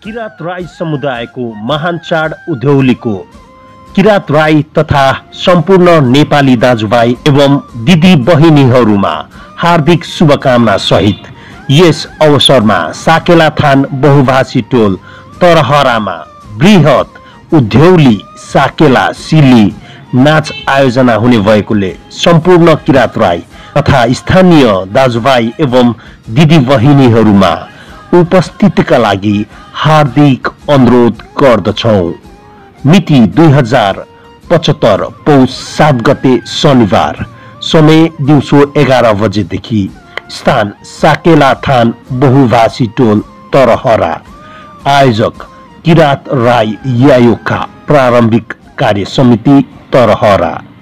किरात राई समुदायको महान चाड उधौलीको किरात राई तथा सम्पूर्ण नेपाली दाजुभाइ एवं दिदी बहिनीहरूमा हार्दिक शुभकामना सहित यस अवसरमा साकेलाथान बहुभाषी टोल तरहरामा बृहत उधौली साकेला सिली नाच आयोजना हुने भएकोले सम्पूर्ण किरात राई तथा स्थानीय दाजुभाइ एवं दिदी बहिनीहरूमा उपस्थितिका लागि हार्दिक अनुरोध गर्दछौं। मिति 2075 पौष 7 गते शनिबार, समय दिउँसो 11 बजेदेखि, स्थान साकेलाथान बहुभाषी टोल तरहरा। आयोजक किरात राई यायोखा प्रारम्भिक कार्य समिति तरहरा।